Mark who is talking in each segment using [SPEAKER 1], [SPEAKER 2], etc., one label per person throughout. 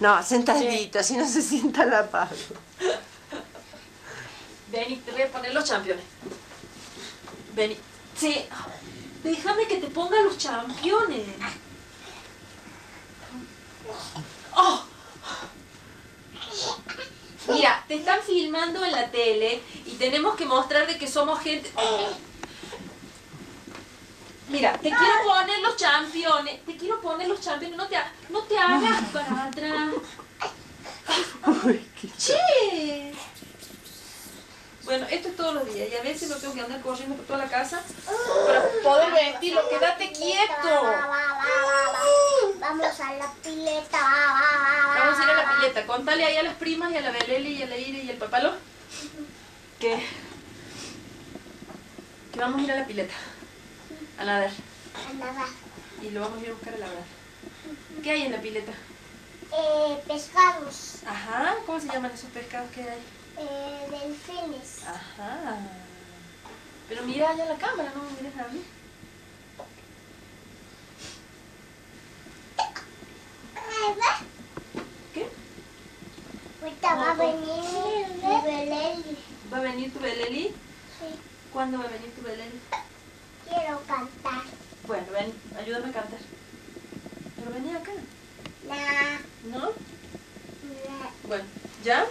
[SPEAKER 1] No, sentadita, si no se sienta la apago.
[SPEAKER 2] Vení, te voy a poner los championes. Vení. Sí. Déjame que te ponga los championes. ¡Oh! Mira, te están filmando en la tele y tenemos que mostrar de que somos gente... Mira, te quiero poner los championes. Te quiero poner los championes. No te hagas para atrás.
[SPEAKER 1] Uy, qué...
[SPEAKER 2] ¡Che! Bueno, esto es todos los días y a veces lo tengo que andar corriendo por toda la casa para poder vestirlo. ¡Quédate quieto!
[SPEAKER 3] Vamos a la pileta.
[SPEAKER 2] Vamos a ir a la pileta. Contale ahí a las primas y a la Beleli y a la Ire y al Papalo que vamos a ir a la pileta a nadar.
[SPEAKER 3] A nadar.
[SPEAKER 2] Y lo vamos a ir a buscar a labrar. ¿Qué hay en la pileta?
[SPEAKER 3] Pescados.
[SPEAKER 2] Ajá, ¿cómo se llaman esos pescados que hay?
[SPEAKER 3] Delfines.
[SPEAKER 2] Ajá. Pero mira allá la cámara, no me mires a mí. ¿Qué?
[SPEAKER 3] Ahorita va a venir mi Beleli.
[SPEAKER 2] ¿Va a venir tu Beleli?
[SPEAKER 3] Sí.
[SPEAKER 2] ¿Cuándo va a venir tu Beleli?
[SPEAKER 3] Quiero cantar.
[SPEAKER 2] Bueno, ven, ayúdame a cantar. Pero vení acá.
[SPEAKER 3] No.
[SPEAKER 2] ¿No? Bueno, ¿ya?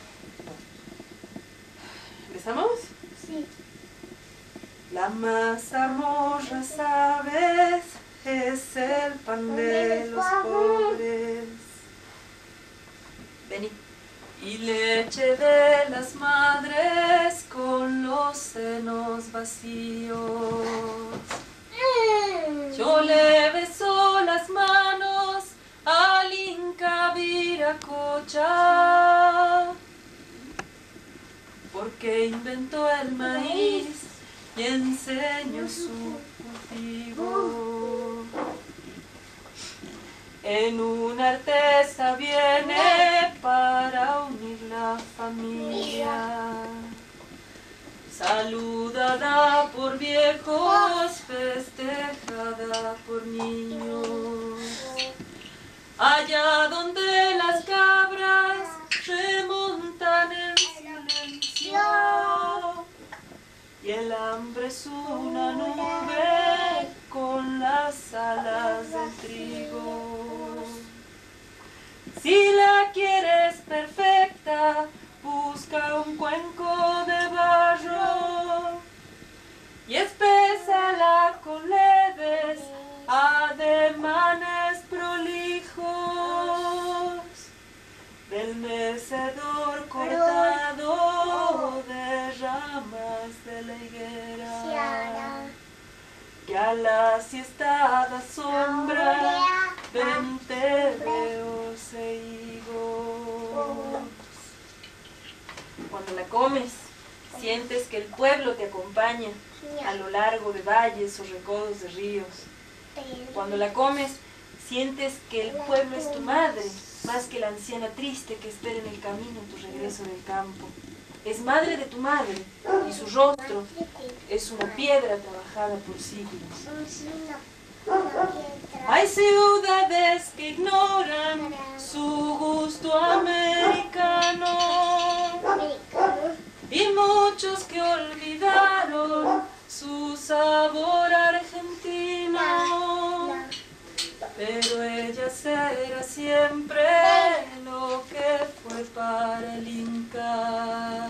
[SPEAKER 2] ¿Empezamos?
[SPEAKER 3] Sí.
[SPEAKER 1] La mazamorra, sabes, es el pan de los pobres.
[SPEAKER 2] Vení.
[SPEAKER 1] Y leche de las madres con los senos vacíos. Yo le beso las manos al Inca Viracocha, porque inventó el maíz y enseñó su cultivo. En una artesa viene para unir la familia, saludada por viejos, festejada por niños. Allá donde las cabras remontan en silencio y el hambre es una nube con las alas del trigo. Si la quieres perfecta, busca un cuenco de barro y espésala con leves ademanes prolijos del mecedor cortado de ramas de la higuera, que a la siestada sombra 20 reos e higos. Cuando la comes, sientes que el pueblo te acompaña a lo largo de valles o recodos de ríos. Cuando la comes, sientes que el pueblo es tu madre, más que la anciana triste que espera en el camino tu regreso del campo. Es madre de tu madre, y su rostro es una piedra trabajada por siglos. Hay ciudades que ignoran su gusto americano y muchos que olvidaron su sabor argentino, pero ella será siempre lo que fue para el Inca,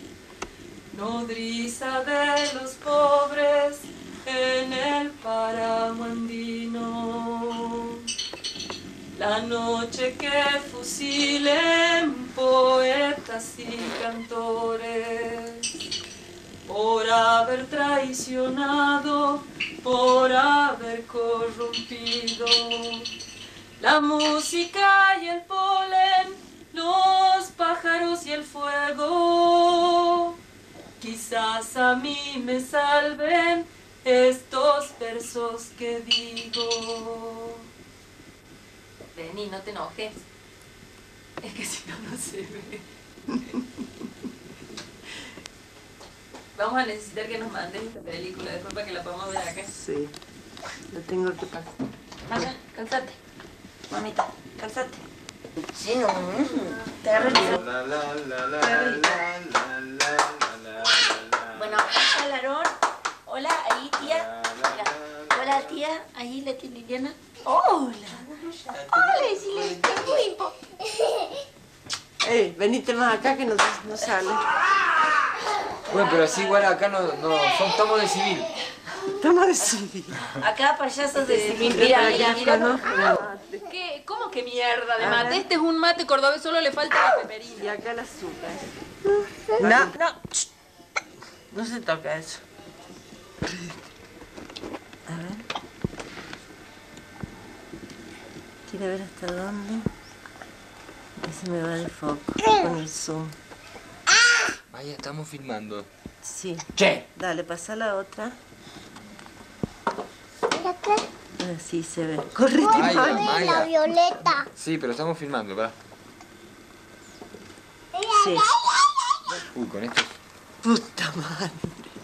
[SPEAKER 1] nodriza de los pobres en el páramo andino. La noche que fusilen poetas y cantores por haber traicionado, por haber corrompido la música y el polen, los pájaros y el fuego. Quizás a mí me salven estos versos que digo.
[SPEAKER 2] Vení, no te enojes. Es que si no, no se ve. Vamos a necesitar que nos mandes esta película después para que la podamos ver acá.
[SPEAKER 1] Sí, lo tengo que pasar.
[SPEAKER 2] Vaya, calzate. Mamita, calzate.
[SPEAKER 1] Sí, no. Te agarro el dedo. Bueno, hola Larón. Hola, ahí tía. Mira. Hola tía, ahí la tía Liliana. Hola. Hola, decirle, tengo hipo.
[SPEAKER 4] Venite más acá que no sale.
[SPEAKER 5] Bueno, pero así igual acá no estamos de civil.
[SPEAKER 4] Estamos de civil.
[SPEAKER 1] Acá payasos de civil.
[SPEAKER 4] Mira,
[SPEAKER 1] Mira.
[SPEAKER 4] ¿no?
[SPEAKER 2] ¿Qué? ¿Cómo que mierda de mate? Este es un mate cordobés, solo le falta la peperina.
[SPEAKER 4] Y acá el azúcar. No. No se toca eso. A ver. Quiero ver hasta dónde. Ahí se me va el foco con el zoom.
[SPEAKER 5] Vaya, estamos filmando.
[SPEAKER 4] Sí.
[SPEAKER 5] Che.
[SPEAKER 4] Dale, pasa la otra.
[SPEAKER 3] Fíjate.
[SPEAKER 4] Así se ve. Correte,
[SPEAKER 5] Maya,
[SPEAKER 4] Maya.
[SPEAKER 5] Maya.
[SPEAKER 3] La violeta.
[SPEAKER 5] Sí, pero estamos filmando, ¿verdad?
[SPEAKER 4] Sí.
[SPEAKER 5] Uy, con esto.
[SPEAKER 4] Puta madre.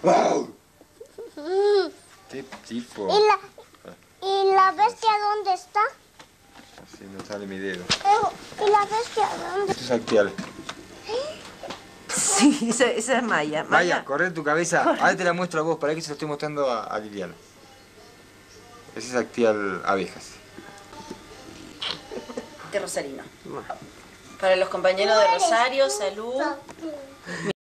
[SPEAKER 5] ¿Qué tipo?
[SPEAKER 3] ¿Y la bestia dónde está?
[SPEAKER 5] Así no sale mi dedo.
[SPEAKER 3] ¿Y la bestia dónde?
[SPEAKER 5] Esto es Actial.
[SPEAKER 4] Sí, esa es Maya.
[SPEAKER 5] Maya, corre tu cabeza. Ahora te la muestro a vos, para que se lo estoy mostrando a Liliana. Ese es Actial Abejas.
[SPEAKER 1] De Rosarino. Para los compañeros de Rosario, salud.